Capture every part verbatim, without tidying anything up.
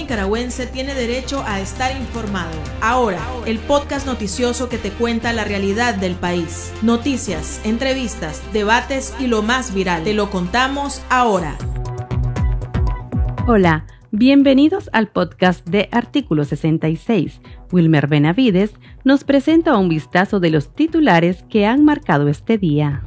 nicaragüense tiene derecho a estar informado. Ahora, el podcast noticioso que te cuenta la realidad del país. Noticias, entrevistas, debates y lo más viral. Te lo contamos ahora. Hola, bienvenidos al podcast de Artículo sesenta y seis. Wilmer Benavides nos presenta un vistazo de los titulares que han marcado este día.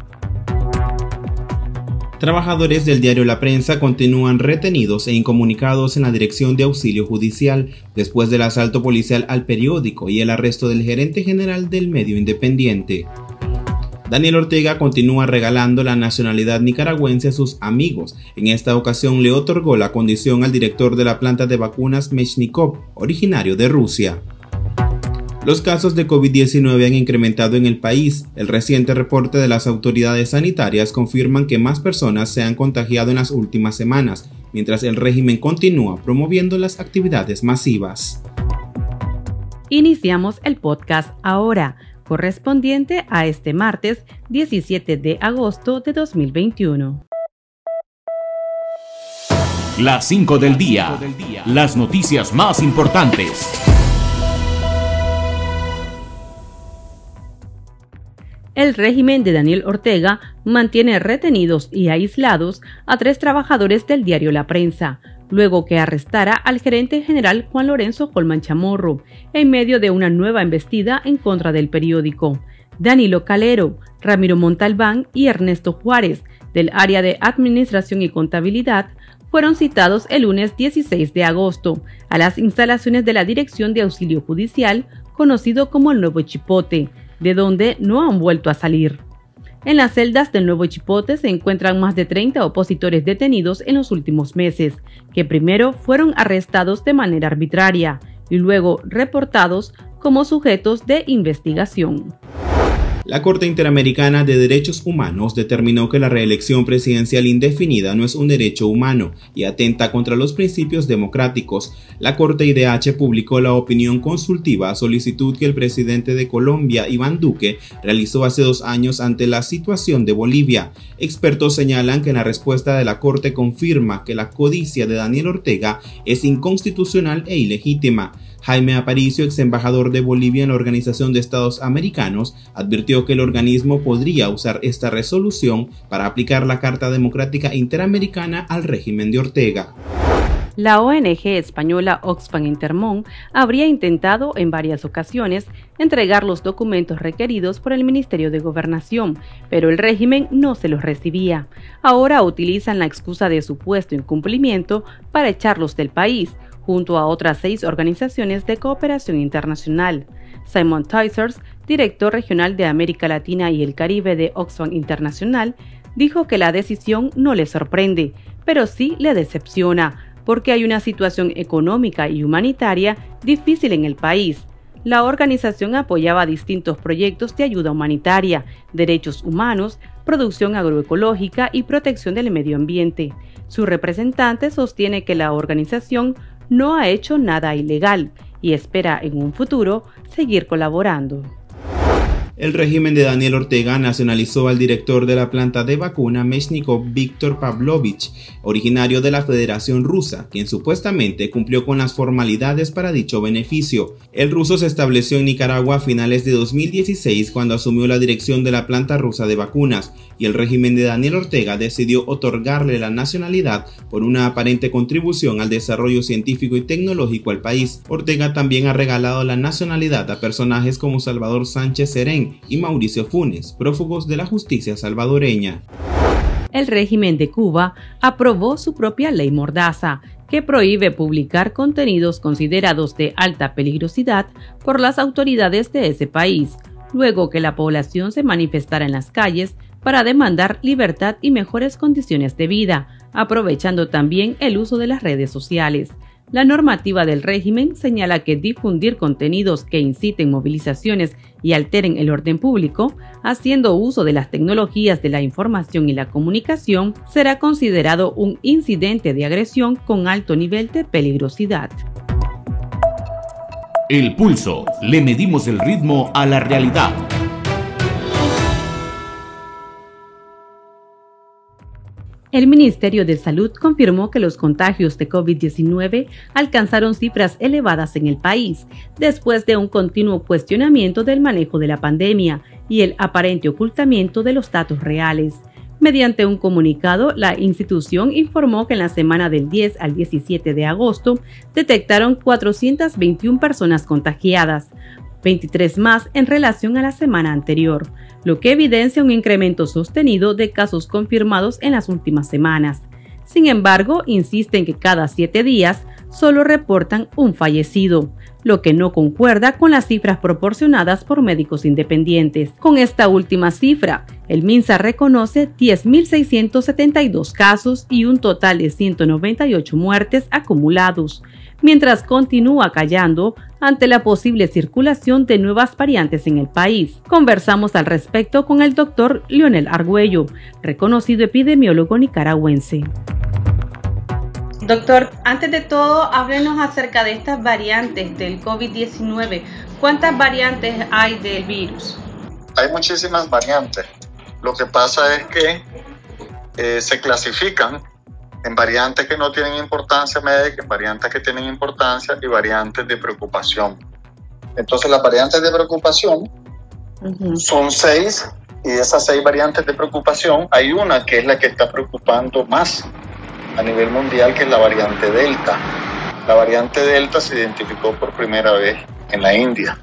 Trabajadores del diario La Prensa continúan retenidos e incomunicados en la Dirección de Auxilio Judicial después del asalto policial al periódico y el arresto del gerente general del medio independiente. Daniel Ortega continúa regalando la nacionalidad nicaragüense a sus amigos. En esta ocasión le otorgó la condición al director de la planta de vacunas Mechnikov, originario de Rusia. Los casos de COVID diecinueve han incrementado en el país. El reciente reporte de las autoridades sanitarias confirman que más personas se han contagiado en las últimas semanas, mientras el régimen continúa promoviendo las actividades masivas. Iniciamos el podcast ahora, correspondiente a este martes diecisiete de agosto de dos mil veintiuno. Las cinco del día. Las noticias más importantes. El régimen de Daniel Ortega mantiene retenidos y aislados a tres trabajadores del diario La Prensa, luego que arrestara al gerente general Juan Lorenzo Colman Chamorro, en medio de una nueva embestida en contra del periódico. Danilo Calero, Ramiro Montalbán y Ernesto Juárez, del área de Administración y Contabilidad, fueron citados el lunes dieciséis de agosto a las instalaciones de la Dirección de Auxilio Judicial, conocido como el Nuevo Chipote, de donde no han vuelto a salir. En las celdas del Nuevo Chipote se encuentran más de treinta opositores detenidos en los últimos meses, que primero fueron arrestados de manera arbitraria y luego reportados como sujetos de investigación. La Corte Interamericana de Derechos Humanos determinó que la reelección presidencial indefinida no es un derecho humano y atenta contra los principios democráticos. La Corte I D H publicó la opinión consultiva a solicitud que el presidente de Colombia, Iván Duque, realizó hace dos años ante la situación de Bolivia. Expertos señalan que la respuesta de la Corte confirma que la codicia de Daniel Ortega es inconstitucional e ilegítima. Jaime Aparicio, ex embajador de Bolivia en la Organización de Estados Americanos, advirtió que el organismo podría usar esta resolución para aplicar la Carta Democrática Interamericana al régimen de Ortega. La O N G española Oxfam Intermón habría intentado en varias ocasiones entregar los documentos requeridos por el Ministerio de Gobernación, pero el régimen no se los recibía. Ahora utilizan la excusa de supuesto incumplimiento para echarlos del país, junto a otras seis organizaciones de cooperación internacional. Simon Teisers, director regional de América Latina y el Caribe de Oxfam Internacional, dijo que la decisión no le sorprende, pero sí le decepciona, porque hay una situación económica y humanitaria difícil en el país. La organización apoyaba distintos proyectos de ayuda humanitaria, derechos humanos, producción agroecológica y protección del medio ambiente. Su representante sostiene que la organización no ha hecho nada ilegal y espera en un futuro seguir colaborando. El régimen de Daniel Ortega nacionalizó al director de la planta de vacuna Mechnikov, Víctor Pavlovich, originario de la Federación Rusa, quien supuestamente cumplió con las formalidades para dicho beneficio. El ruso se estableció en Nicaragua a finales de dos mil dieciséis cuando asumió la dirección de la planta rusa de vacunas, y el régimen de Daniel Ortega decidió otorgarle la nacionalidad por una aparente contribución al desarrollo científico y tecnológico al país. Ortega también ha regalado la nacionalidad a personajes como Salvador Sánchez Serén y Mauricio Funes, prófugos de la justicia salvadoreña. El régimen de Cuba aprobó su propia ley mordaza, que prohíbe publicar contenidos considerados de alta peligrosidad por las autoridades de ese país, luego que la población se manifestara en las calles para demandar libertad y mejores condiciones de vida, aprovechando también el uso de las redes sociales. La normativa del régimen señala que difundir contenidos que inciten movilizaciones y alteren el orden público, haciendo uso de las tecnologías de la información y la comunicación, será considerado un incidente de agresión con alto nivel de peligrosidad. El pulso. Le medimos el ritmo a la realidad. El Ministerio de Salud confirmó que los contagios de COVID diecinueve alcanzaron cifras elevadas en el país, después de un continuo cuestionamiento del manejo de la pandemia y el aparente ocultamiento de los datos reales. Mediante un comunicado, la institución informó que en la semana del diez al diecisiete de agosto detectaron cuatrocientas veintiuna personas contagiadas, veintitrés más en relación a la semana anterior, lo que evidencia un incremento sostenido de casos confirmados en las últimas semanas. Sin embargo, insisten que cada siete días solo reportan un fallecido, lo que no concuerda con las cifras proporcionadas por médicos independientes. Con esta última cifra, el MINSA reconoce diez mil seiscientos setenta y dos casos y un total de ciento noventa y ocho muertes acumulados, mientras continúa callando ante la posible circulación de nuevas variantes en el país. Conversamos al respecto con el doctor Leonel Argüello, reconocido epidemiólogo nicaragüense. Doctor, antes de todo, háblenos acerca de estas variantes del COVID diecinueve. ¿Cuántas variantes hay del virus? Hay muchísimas variantes. Lo que pasa es que eh, se clasifican en variantes que no tienen importancia médica, en variantes que tienen importancia y variantes de preocupación. Entonces, las variantes de preocupación uh-huh. son seis, y de esas seis variantes de preocupación hay una que es la que está preocupando más a nivel mundial, que es la variante Delta. La variante Delta se identificó por primera vez en la India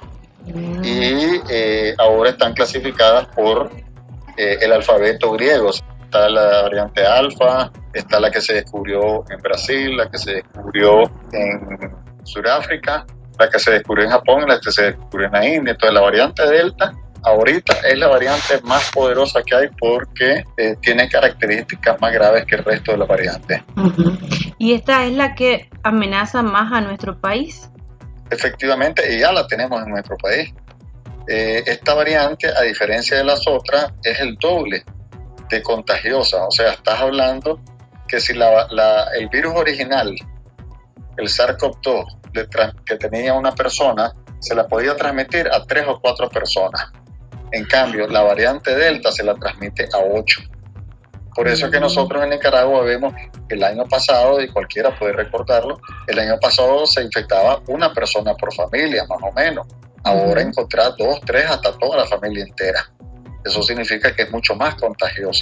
mm. y eh, ahora están clasificadas por eh, el alfabeto griego. Está la variante Alfa, está la que se descubrió en Brasil, la que se descubrió en Sudáfrica, la que se descubrió en Japón y la que se descubrió en la India. Entonces la variante Delta ahorita es la variante más poderosa que hay porque eh, tiene características más graves que el resto de las variantes. Uh-huh. ¿Y esta es la que amenaza más a nuestro país? Efectivamente, y ya la tenemos en nuestro país. Eh, esta variante, a diferencia de las otras, es el doble de contagiosa. O sea, estás hablando que si la, la, el virus original, el SARS-CoV dos, que tenía una persona, se la podía transmitir a tres o cuatro personas. En cambio, la variante Delta se la transmite a ocho. Por eso es que nosotros en Nicaragua vemos que el año pasado, y cualquiera puede recordarlo, el año pasado se infectaba una persona por familia, más o menos. Ahora encontrar dos, tres, hasta toda la familia entera. Eso significa que es mucho más contagiosa.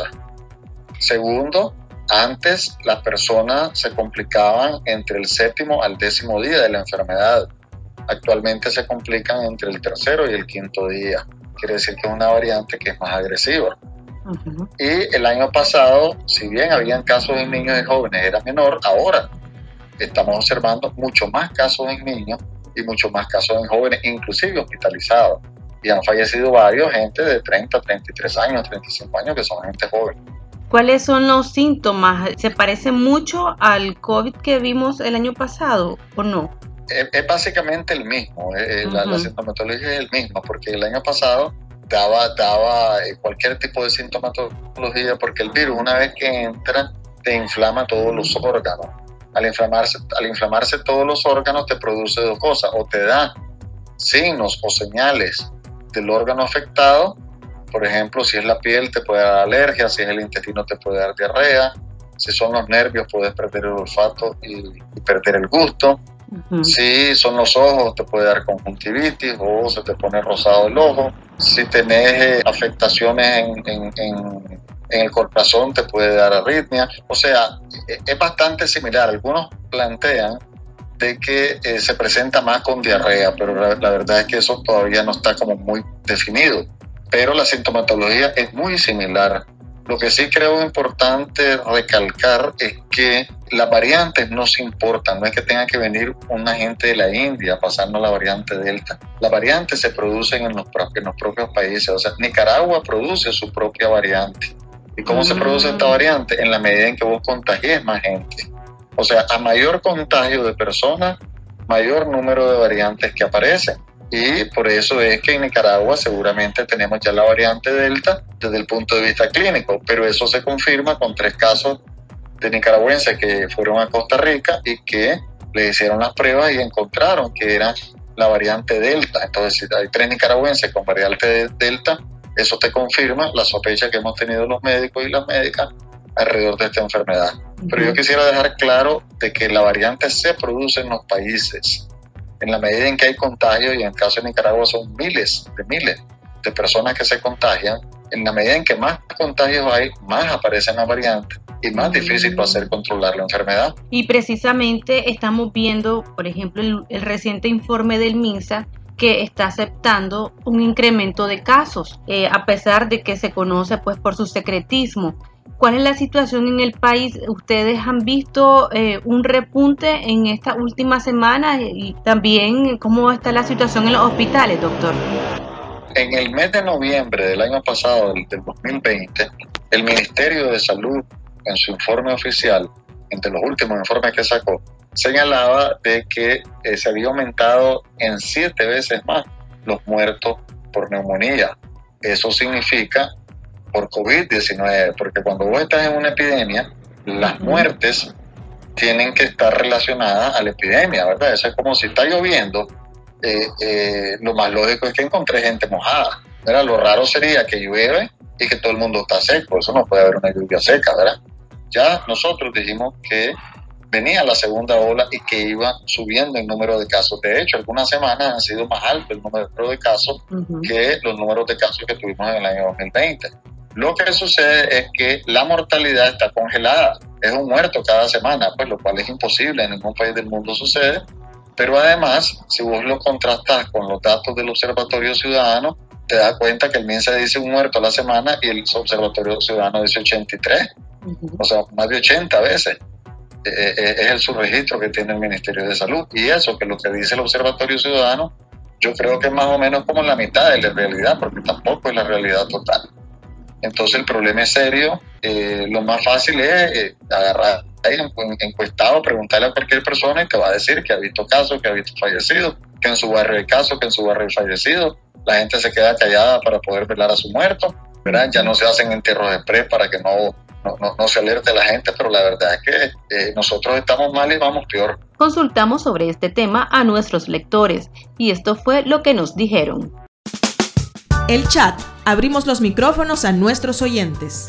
Segundo, antes las personas se complicaban entre el séptimo al décimo día de la enfermedad. Actualmente se complican entre el tercero y el quinto día. Quiere decir que es una variante que es más agresiva. Uh-huh. Y el año pasado, si bien habían casos en niños y jóvenes, era menor, ahora estamos observando mucho más casos en niños y mucho más casos en jóvenes, inclusive hospitalizados. Y han fallecido varios, gente de treinta, treinta y tres años, treinta y cinco años, que son gente joven. ¿Cuáles son los síntomas? ¿Se parece mucho al COVID que vimos el año pasado o no? Es, es básicamente el mismo, eh, uh-huh. la, la sintomatología es el mismo, porque el año pasado daba, daba cualquier tipo de sintomatología, porque el virus, una vez que entra, te inflama todos los órganos. Al inflamarse, al inflamarse todos los órganos te produce dos cosas: o te da signos o señales del órgano afectado. Por ejemplo, si es la piel te puede dar alergia, si es el intestino te puede dar diarrea, si son los nervios puedes perder el olfato y, y perder el gusto. Uh-huh. Si son los ojos te puede dar conjuntivitis o se te pone rosado el ojo. Si tenés eh, afectaciones en, en, en, en el corazón te puede dar arritmia. O sea, es, es bastante similar. Algunos plantean de que eh, se presenta más con diarrea, pero la, la verdad es que eso todavía no está como muy definido. Pero la sintomatología es muy similar. Lo que sí creo importante recalcar es que las variantes no se importan, no es que tenga que venir una gente de la India pasando la variante Delta. Las variantes se producen en los, en los propios países, o sea, Nicaragua produce su propia variante. ¿Y cómo mm. se produce esta variante? En la medida en que vos contagies más gente. O sea, a mayor contagio de personas, mayor número de variantes que aparecen. Y por eso es que en Nicaragua seguramente tenemos ya la variante Delta desde el punto de vista clínico, pero eso se confirma con tres casos de nicaragüenses que fueron a Costa Rica y que le hicieron las pruebas y encontraron que era la variante Delta. Entonces, si hay tres nicaragüenses con variante Delta, eso te confirma la sospecha que hemos tenido los médicos y las médicas alrededor de esta enfermedad. Pero yo quisiera dejar claro de que la variante se produce en los países. En la medida en que hay contagio, y en el caso de Nicaragua son miles de miles de personas que se contagian, en la medida en que más contagios hay, más aparecen las variantes y más difícil va a ser controlar la enfermedad. Y precisamente estamos viendo, por ejemplo, el, el reciente informe del MINSA, que está aceptando un incremento de casos, eh, a pesar de que se conoce pues por su secretismo. ¿Cuál es la situación en el país? ¿Ustedes han visto eh, un repunte en esta última semana? Y también, ¿cómo está la situación en los hospitales, doctor? En el mes de noviembre del año pasado, del, del dos mil veinte, el Ministerio de Salud, en su informe oficial, entre los últimos informes que sacó, señalaba de que eh, se había aumentado en siete veces más los muertos por neumonía. Eso significa por COVID diecinueve, porque cuando vos estás en una epidemia, las muertes tienen que estar relacionadas a la epidemia, ¿verdad? Eso es como si está lloviendo, eh, eh, lo más lógico es que encontré gente mojada, ¿verdad? Lo raro sería que llueve y que todo el mundo está seco, eso no puede haber una lluvia seca, ¿verdad? Ya nosotros dijimos que venía la segunda ola y que iba subiendo el número de casos. De hecho, algunas semanas han sido más alto el número de casos uh-huh. que los números de casos que tuvimos en el año dos mil veinte. Lo que sucede es que la mortalidad está congelada. Es un muerto cada semana, pues lo cual es imposible, en ningún país del mundo sucede. Pero además, si vos lo contrastás con los datos del Observatorio Ciudadano, te das cuenta que el MINSA dice un muerto a la semana y el Observatorio Ciudadano dice ochenta y tres. Uh-huh. O sea, más de ochenta veces. Eh, eh, es el subregistro que tiene el Ministerio de Salud. Y eso, que lo que dice el Observatorio Ciudadano, yo creo que es más o menos como la mitad de la realidad, porque tampoco es la realidad total. Entonces el problema es serio. Eh, lo más fácil es eh, agarrar ahí un encuestado, preguntarle a cualquier persona y te va a decir que ha visto casos, que ha visto fallecidos, que en su barrio hay casos, que en su barrio hay fallecidos. La gente se queda callada para poder velar a su muerto, ¿verdad? Ya no se hacen entierros express para que no, no, no, no se alerte a la gente, pero la verdad es que eh, nosotros estamos mal y vamos peor. Consultamos sobre este tema a nuestros lectores y esto fue lo que nos dijeron. El chat. Abrimos los micrófonos a nuestros oyentes.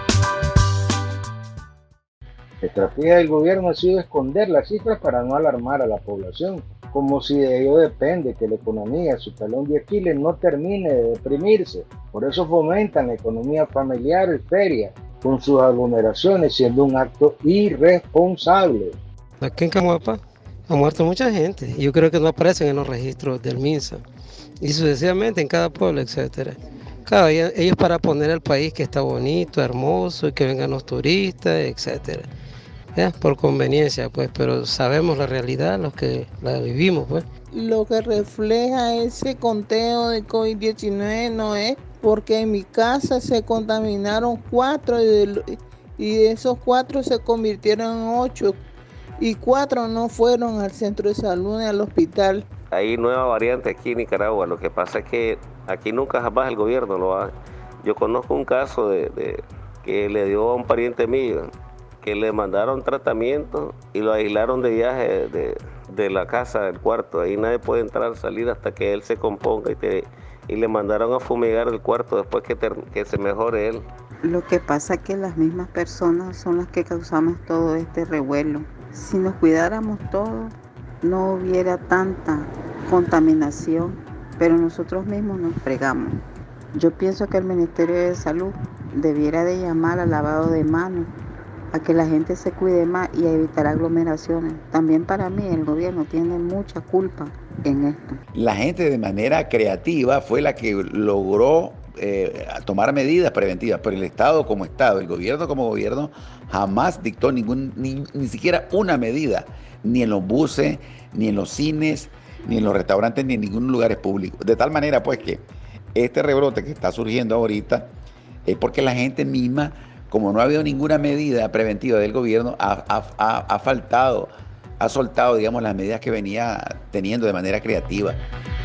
La estrategia del gobierno ha sido esconder las cifras para no alarmar a la población, como si de ello depende que la economía, su talón de Aquiles, no termine de deprimirse. Por eso fomentan la economía familiar y feria, con sus aglomeraciones, siendo un acto irresponsable. Aquí en Camuapa ha muerto mucha gente, yo creo que no aparecen en los registros del MINSA, y sucesivamente en cada pueblo, etcétera. Claro, ellos para poner el país que está bonito, hermoso, y que vengan los turistas, etcétera. ¿Ya? Por conveniencia, pues, pero sabemos la realidad, los que la vivimos, pues. Lo que refleja ese conteo de COVID diecinueve no es porque en mi casa se contaminaron cuatro y de, y de esos cuatro se convirtieron en ocho y cuatro no fueron al centro de salud ni al hospital. Hay nueva variante aquí en Nicaragua, lo que pasa es que aquí nunca jamás el gobierno lo hace. Yo conozco un caso de, de que le dio a un pariente mío, que le mandaron tratamiento y lo aislaron de viaje de, de la casa, del cuarto. Ahí nadie puede entrar, salir hasta que él se componga y, te, y le mandaron a fumigar el cuarto después que, ter, que se mejore él. Lo que pasa es que las mismas personas son las que causamos todo este revuelo. Si nos cuidáramos todos, no hubiera tanta contaminación, pero nosotros mismos nos fregamos. Yo pienso que el Ministerio de Salud debiera de llamar al lavado de manos, a que la gente se cuide más y a evitar aglomeraciones. También para mí el gobierno tiene mucha culpa en esto. La gente de manera creativa fue la que logró eh, tomar medidas preventivas, pero el Estado como Estado, el gobierno como gobierno, jamás dictó ningún, ni, ni siquiera una medida, ni en los buses, ni en los cines, ni en los restaurantes, ni en ningún lugar público. De tal manera pues que este rebrote que está surgiendo ahorita es porque la gente misma, como no ha habido ninguna medida preventiva del gobierno, ha, ha, ha faltado, ha soltado, digamos, las medidas que venía teniendo de manera creativa.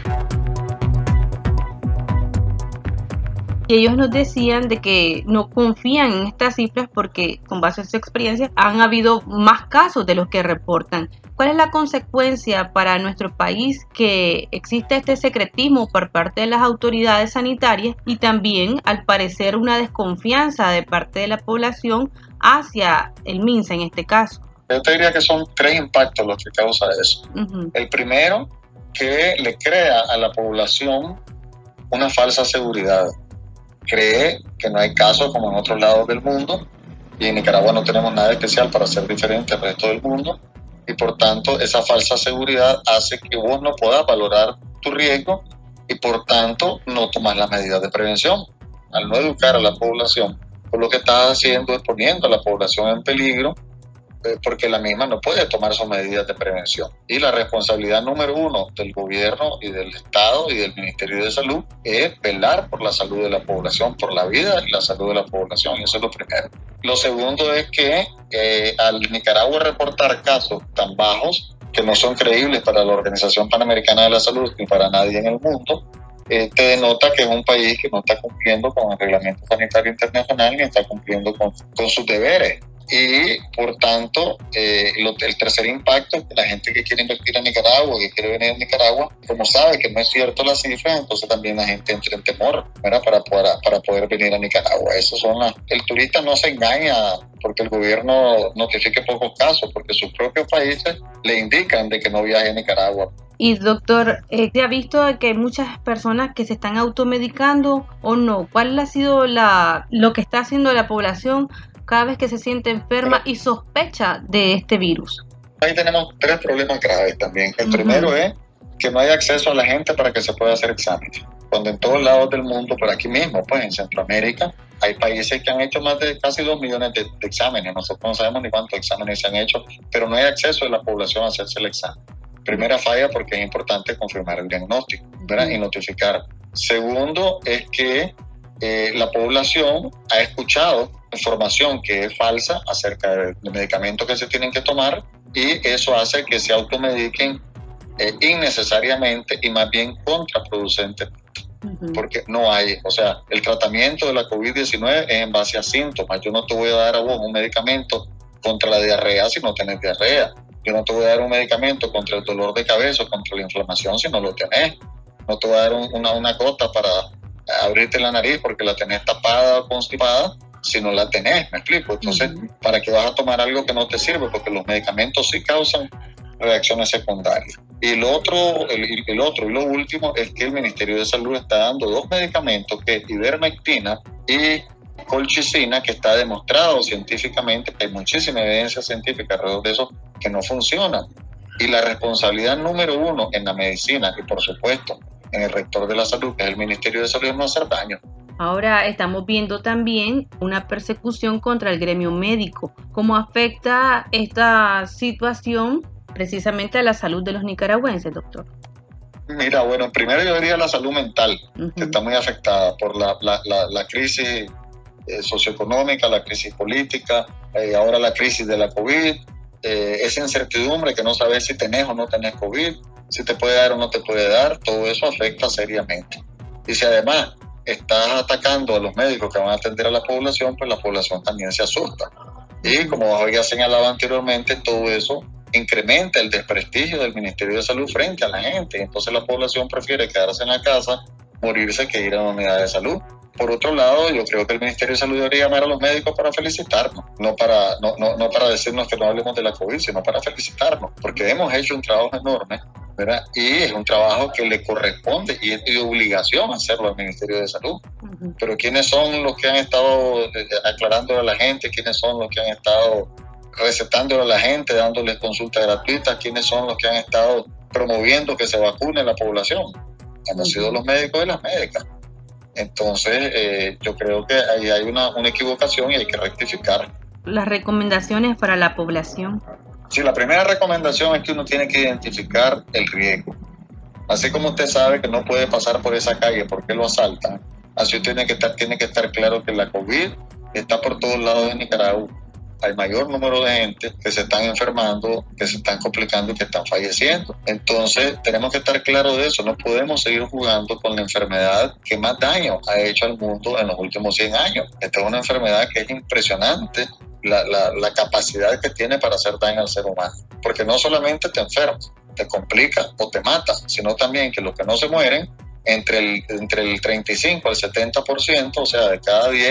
Y ellos nos decían de que no confían en estas cifras porque, con base en su experiencia, han habido más casos de los que reportan. ¿Cuál es la consecuencia para nuestro país que existe este secretismo por parte de las autoridades sanitarias y también, al parecer, una desconfianza de parte de la población hacia el MINSA en este caso? Yo te diría que son tres impactos los que causa eso. Uh-huh. El primero, que le crea a la población una falsa seguridad. Cree que no hay casos como en otros lados del mundo, y en Nicaragua no tenemos nada especial para ser diferente al resto del mundo, y por tanto esa falsa seguridad hace que vos no puedas valorar tu riesgo y por tanto no tomas las medidas de prevención. Al no educar a la población, pues lo que estás haciendo es poniendo a la población en peligro, eh, porque la misma no puede tomar sus medidas de prevención. Y la responsabilidad número uno del gobierno y del Estado y del Ministerio de Salud es velar por la salud de la población, por la vida y la salud de la población, y eso es lo primero. Lo segundo es que eh, al Nicaragua reportar casos tan bajos, que no son creíbles para la Organización Panamericana de la Salud ni para nadie en el mundo, eh, te denota que es un país que no está cumpliendo con el Reglamento Sanitario Internacional ni está cumpliendo con, con sus deberes. Y por tanto, eh, lo, el tercer impacto es que la gente que quiere invertir en Nicaragua, que quiere venir a Nicaragua, como sabe que no es cierto la cifra, entonces también la gente entra en temor, ¿verdad? Para, para, para poder venir a Nicaragua. Esos son las, el turista no se engaña porque el gobierno notifique pocos casos, porque sus propios países le indican de que no viaje a Nicaragua. Y doctor, eh, ¿te ha visto que hay muchas personas que se están automedicando o no? ¿Cuál ha sido la, lo que está haciendo la población cada vez que se siente enferma y sospecha de este virus? Ahí tenemos tres problemas graves también. El uh-huh. primero es que no hay acceso a la gente para que se pueda hacer exámenes. Cuando en todos lados del mundo, por aquí mismo, pues en Centroamérica, hay países que han hecho más de casi dos millones de, de exámenes. Nosotros no sabemos ni cuántos exámenes se han hecho, pero no hay acceso de la población a hacerse el examen. Primera falla, porque es importante confirmar el diagnóstico, ¿verdad? Y notificar. Segundo, es que eh, la población ha escuchado información que es falsa acerca de medicamentos que se tienen que tomar, y eso hace que se automediquen eh, innecesariamente y más bien contraproducentemente. Uh-huh. Porque no hay, o sea, el tratamiento de la COVID diecinueve es en base a síntomas. Yo no te voy a dar a vos un medicamento contra la diarrea si no tenés diarrea. Yo no te voy a dar un medicamento contra el dolor de cabeza o contra la inflamación si no lo tenés. No te voy a dar un, una, una gota para abrirte la nariz porque la tenés tapada o constipada si no la tenés, ¿me explico? Entonces, uh-huh. ¿para qué vas a tomar algo que no te sirve? Porque los medicamentos sí causan reacciones secundarias. Y el otro, el, el otro y lo último es que el Ministerio de Salud está dando dos medicamentos, que es ivermectina y colchicina, que está demostrado científicamente que hay muchísima evidencia científica alrededor de eso que no funcionan. Y la responsabilidad número uno en la medicina y por supuesto en el rector de la salud, que es el Ministerio de Salud, es no hacer daño. Ahora estamos viendo también una persecución contra el gremio médico. ¿Cómo afecta esta situación precisamente a la salud de los nicaragüenses, doctor? Mira, bueno, primero yo diría la salud mental, uh-huh. que está muy afectada por la, la, la, la crisis eh, socioeconómica, la crisis política, eh, ahora la crisis de la COVID, eh, esa incertidumbre que no sabes si tenés o no tenés COVID, si te puede dar o no te puede dar, todo eso afecta seriamente. Y si además estás atacando a los médicos que van a atender a la población, pues la población también se asusta. Y como había señalado anteriormente, todo eso incrementa el desprestigio del Ministerio de Salud frente a la gente. Entonces la población prefiere quedarse en la casa, morirse, que ir a una unidad de salud. Por otro lado, yo creo que el Ministerio de Salud debería llamar a los médicos para felicitarnos, no para, no, no, no para decirnos que no hablemos de la COVID, sino para felicitarnos, porque hemos hecho un trabajo enorme, ¿verdad? Y es un trabajo que le corresponde y es de obligación hacerlo al Ministerio de Salud. Uh-huh. Pero ¿quiénes son los que han estado aclarándole a la gente? ¿Quiénes son los que han estado recetándole a la gente, dándoles consultas gratuitas? ¿Quiénes son los que han estado promoviendo que se vacune la población? Han uh-huh. sido los médicos y las médicas. Entonces, eh, yo creo que ahí hay una, una equivocación y hay que rectificar. Las recomendaciones para la población. Sí, la primera recomendación es que uno tiene que identificar el riesgo. Así como usted sabe que no puede pasar por esa calle porque lo asaltan, así usted tiene que estar, tiene que estar claro que la COVID está por todos lados de Nicaragua. Hay mayor número de gente que se están enfermando, que se están complicando y que están falleciendo. Entonces, tenemos que estar claros de eso. No podemos seguir jugando con la enfermedad que más daño ha hecho al mundo en los últimos cien años. Esta es una enfermedad que es impresionante, la, la, la capacidad que tiene para hacer daño al ser humano. Porque no solamente te enfermas, te complica o te mata, sino también que los que no se mueren, entre el, entre el treinta y cinco al setenta por ciento, o sea, de cada diez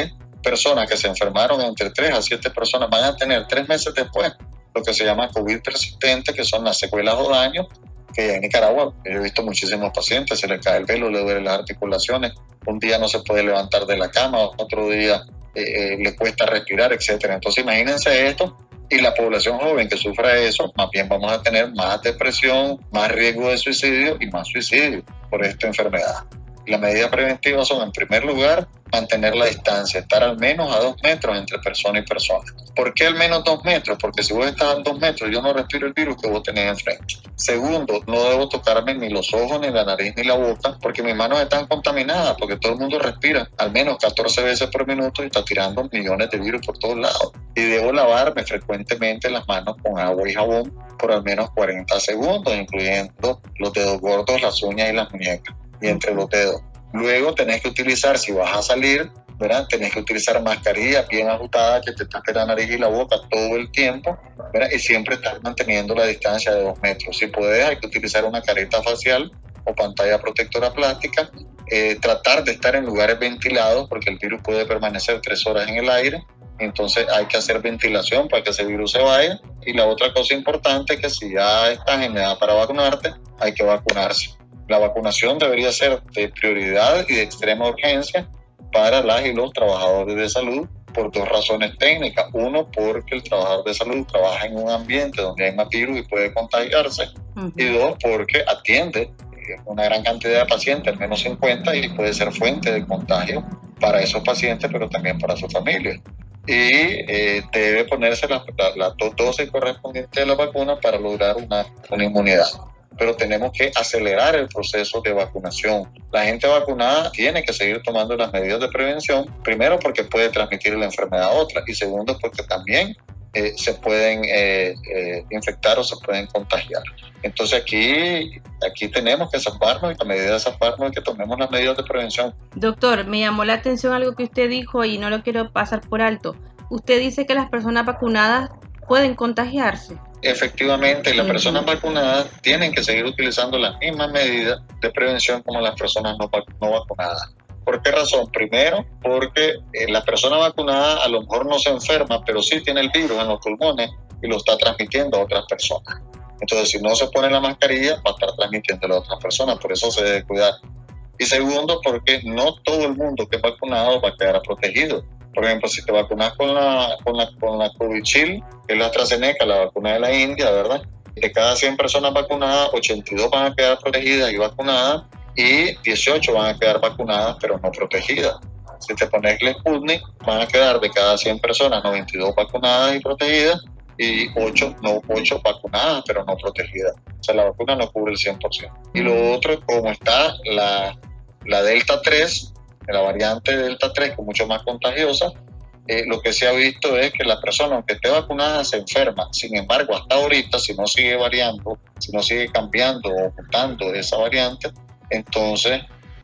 personas que se enfermaron, entre tres a siete personas, van a tener tres meses después lo que se llama COVID persistente, que son las secuelas o daños, que en Nicaragua yo he visto muchísimos pacientes, se les cae el pelo, le duelen las articulaciones, un día no se puede levantar de la cama, otro día eh, eh, le cuesta respirar, etcétera. Entonces imagínense esto, y la población joven que sufra eso, más bien vamos a tener más depresión, más riesgo de suicidio y más suicidio por esta enfermedad. Las medidas preventivas son, en primer lugar, mantener la distancia, estar al menos a dos metros entre persona y persona. ¿Por qué al menos dos metros? Porque si vos estás a dos metros, yo no respiro el virus que vos tenés enfrente. Segundo, no debo tocarme ni los ojos, ni la nariz, ni la boca, porque mis manos están contaminadas, porque todo el mundo respira al menos catorce veces por minuto y está tirando millones de virus por todos lados. Y debo lavarme frecuentemente las manos con agua y jabón por al menos cuarenta segundos, incluyendo los dedos gordos, las uñas y las muñecas, y entre los dedos. Luego tenés que utilizar, si vas a salir, ¿verdad? Tenés que utilizar mascarilla bien ajustada que te tape la nariz y la boca todo el tiempo, ¿verdad? Y siempre estar manteniendo la distancia de dos metros. Si puedes, hay que utilizar una careta facial o pantalla protectora plástica. Eh, tratar de estar en lugares ventilados, porque el virus puede permanecer tres horas en el aire. Entonces hay que hacer ventilación para que ese virus se vaya. Y la otra cosa importante es que si ya estás en edad para vacunarte, hay que vacunarse. La vacunación debería ser de prioridad y de extrema urgencia para las y los trabajadores de salud por dos razones técnicas. Uno, porque el trabajador de salud trabaja en un ambiente donde hay más virus y puede contagiarse. Uh-huh. Y dos, porque atiende una gran cantidad de pacientes, al menos cincuenta, y puede ser fuente de contagio para esos pacientes, pero también para su familia. Y eh, debe ponerse las la, la dos dosis correspondientes de la vacuna para lograr una, una inmunidad. Pero tenemos que acelerar el proceso de vacunación. La gente vacunada tiene que seguir tomando las medidas de prevención, primero porque puede transmitir la enfermedad a otra, y segundo porque también eh, se pueden eh, eh, infectar o se pueden contagiar. Entonces aquí, aquí tenemos que zafarnos, y la medida de zafarnos es que tomemos las medidas de prevención. Doctor, me llamó la atención algo que usted dijo y no lo quiero pasar por alto. Usted dice que las personas vacunadas pueden contagiarse. Efectivamente, las personas vacunadas tienen que seguir utilizando las mismas medidas de prevención como las personas no, no vacunadas. ¿Por qué razón? Primero, porque eh, la persona vacunada a lo mejor no se enferma, pero sí tiene el virus en los pulmones y lo está transmitiendo a otras personas. Entonces, si no se pone la mascarilla, va a estar transmitiéndolo a otras personas, por eso se debe cuidar. Y segundo, porque no todo el mundo que es vacunado va a quedar protegido. Por ejemplo, si te vacunas con la, con la, con la Covishield, que es la AstraZeneca, la vacuna de la India, ¿verdad? De cada cien personas vacunadas, ochenta y dos van a quedar protegidas y vacunadas, y dieciocho van a quedar vacunadas pero no protegidas. Si te pones el Sputnik, van a quedar de cada cien personas noventa y dos vacunadas y protegidas, y ocho, no, ocho vacunadas pero no protegidas. O sea, la vacuna no cubre el cien por ciento. Y lo otro, como está la, la Delta tres, la variante Delta tres, que es mucho más contagiosa, eh, lo que se ha visto es que la persona, aunque esté vacunada, se enferma. Sin embargo, hasta ahorita, si no sigue variando, si no sigue cambiando o mutando esa variante, entonces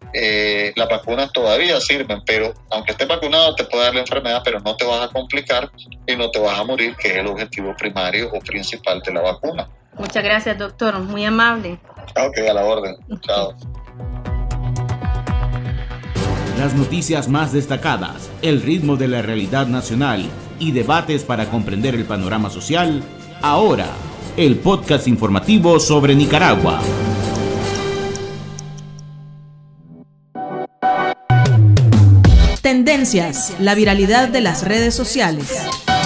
eh, las vacunas todavía sirven, pero aunque estés vacunado te puede dar la enfermedad, pero no te vas a complicar y no te vas a morir, que es el objetivo primario o principal de la vacuna. Muchas gracias, doctor, muy amable. Ok, a la orden. Chao. Las noticias más destacadas, el ritmo de la realidad nacional y debates para comprender el panorama social. Ahora, el podcast informativo sobre Nicaragua. Tendencias, la viralidad de las redes sociales.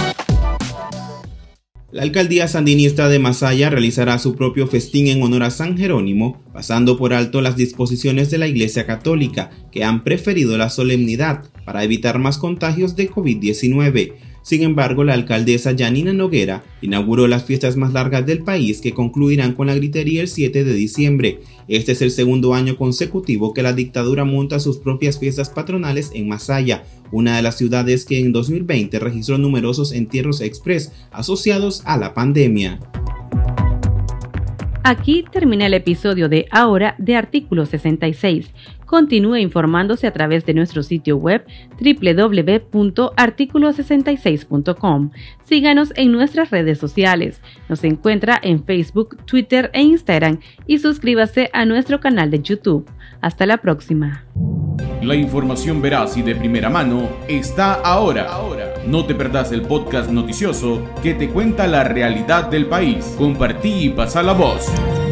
La alcaldía sandinista de Masaya realizará su propio festín en honor a San Jerónimo, pasando por alto las disposiciones de la Iglesia Católica, que han preferido la solemnidad para evitar más contagios de COVID diecinueve. Sin embargo, la alcaldesa Yanina Noguera inauguró las fiestas más largas del país, que concluirán con la gritería el siete de diciembre. Este es el segundo año consecutivo que la dictadura monta sus propias fiestas patronales en Masaya, una de las ciudades que en dos mil veinte registró numerosos entierros express asociados a la pandemia. Aquí termina el episodio de Ahora de Artículo sesenta y seis. Continúe informándose a través de nuestro sitio web doble u doble u doble u punto artículo sesenta y seis punto com. Síganos en nuestras redes sociales. Nos encuentra en Facebook, Twitter e Instagram y suscríbase a nuestro canal de YouTube. Hasta la próxima. La información veraz y de primera mano está ahora. No te perdás el podcast noticioso que te cuenta la realidad del país. Compartí y pasa la voz.